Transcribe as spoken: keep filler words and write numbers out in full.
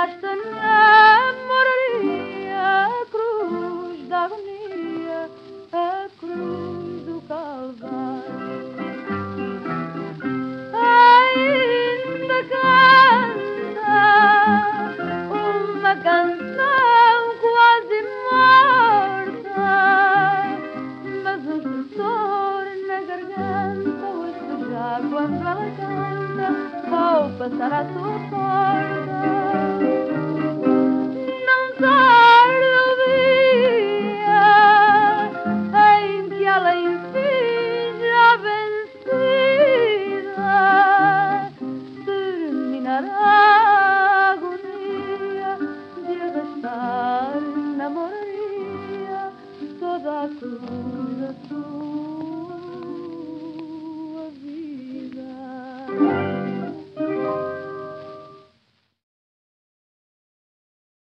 esta namoraria a cruz da agonia, a cruz do Calvário. Ainda canta uma canção quase morta, mas um suor na garganta, hoje já quando ela canta, ao passar à sua porta. Não tarda o dia em que ela enfim já vencida terminará a agonia de arrastar na moraria toda a cruz da sua